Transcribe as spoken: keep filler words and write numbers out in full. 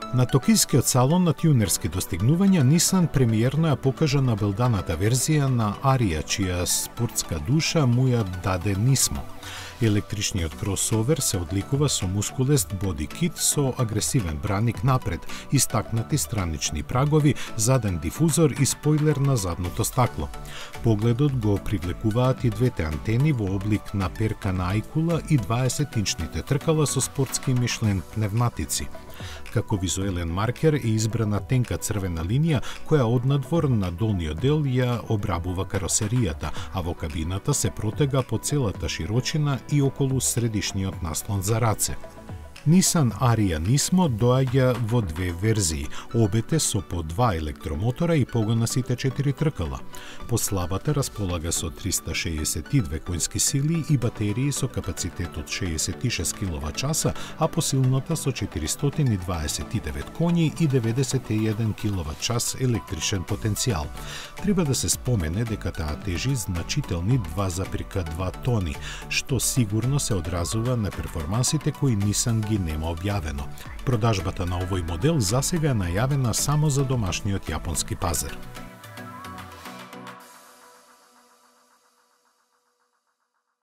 На токијскиот салон на тјунерски достигнувања Nissan премиерно ја покажа набелданата верзија на Арија, чија спортска душа му ја даде Nismo. Електричниот кросовер се одликува со мускулест боди кит со агресивен браник напред, истакнати странични прагови, заден дифузор и спойлер на задното стакло. Погледот го привлекуваат и двете антени во облик на перка на ајкула и дваесет-инчните тркала со спортски Мишлен пневматици. Како визуелен маркер е избрана тенка црвена линија која однадвор на долниот дел ја обрабува каросеријата, а во кабината се протега по целата широчина и околу средишниот наслон за раце. Nissan Ariya Nismo доаѓа во две верзии, обете со по два електромотора и погонасите четири тркала. Послабата располага со триста шеесет и две конски сили и батерии со капацитет од шеесет и шест киловат-часа, а посилната со четиристотини и дваесет и девет коњи и деветдесет и еден киловат-час електричен потенцијал. Треба да се спомене дека таа тежи значителни два запирка два тони, што сигурно се одразува на перформансите кои Nissan ги нема објавено. Продажбата на овој модел засега е најавена само за домашниот јапонски пазар.